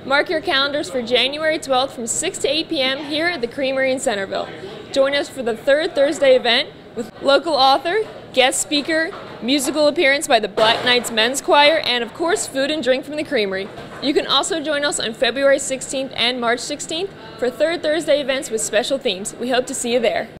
Mark your calendars for January 12th from 6 to 8 p.m. here at the Creamery in Centerville. Join us for the third Thursday event with local author, guest speaker, musical appearance by the Black Knights Men's Choir, and of course food and drink from the Creamery. You can also join us on February 16th and March 16th for third Thursday events with special themes. We hope to see you there.